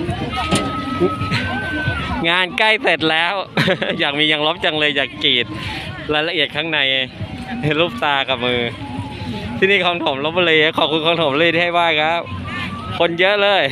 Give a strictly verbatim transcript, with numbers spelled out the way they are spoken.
งานใกล้เสร็จแล้ว อยากมียังลบจังเลยอยากกรีดรายละเอียดข้างในรูปตากับมือที่นี่คลองถมลพบุรีขอบคุณคลองถมเลยที่ให้ว่าครับคนเยอะเลย